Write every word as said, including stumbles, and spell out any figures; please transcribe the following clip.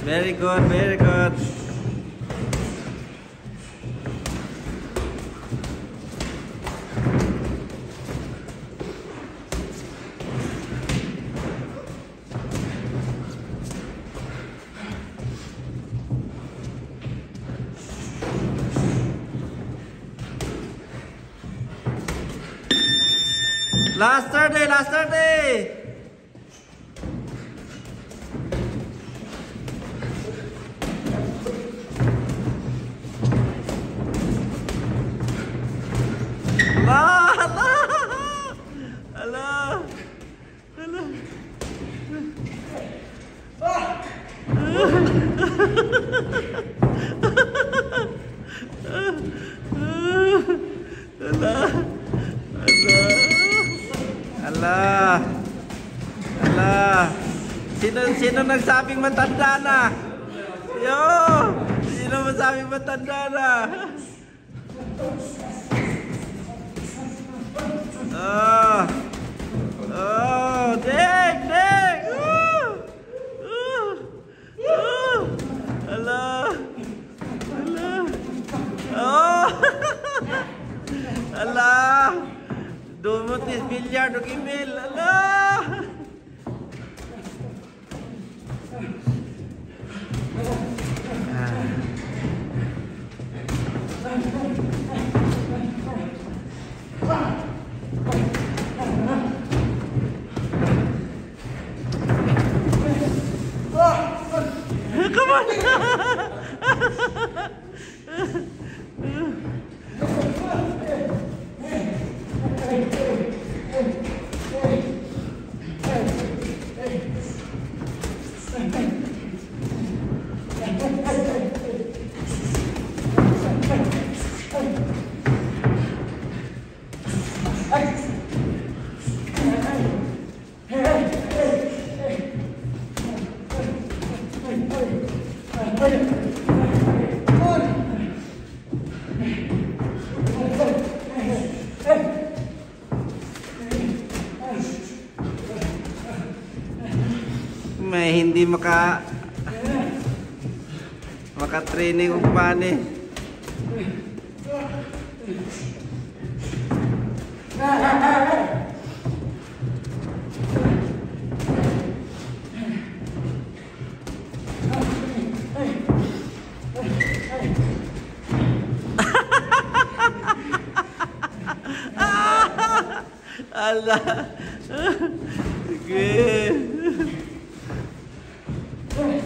Very good, very good. Last thirty, last thirty. Allah, Allah, Allah, Allah. Allah, Allah, Allah. Sino, sino nagsabing matanda na? Yo, sino magsabing matanda na? Oh, oh, ding, ding. Uh, uh, uh. Allah, Allah. Oh, Allah. Dumutis bilyar do kimil. Allah. Come on. May hindi maka maka-training kung paano. Allah. Sige.